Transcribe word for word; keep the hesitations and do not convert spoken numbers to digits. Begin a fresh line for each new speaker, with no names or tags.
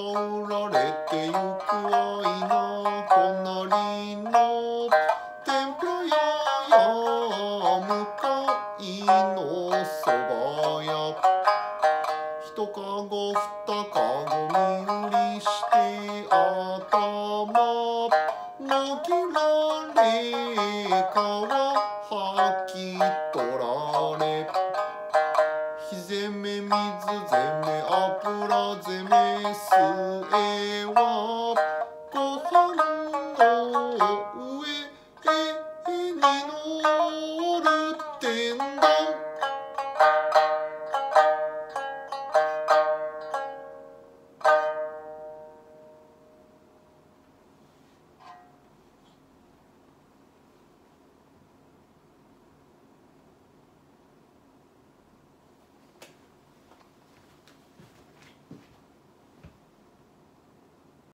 売られてゆく愛の隣の天ぷら屋や向かいのそば屋一かご二かご身売りして頭の切られ皮はき取られ火攻め水攻め油攻め末は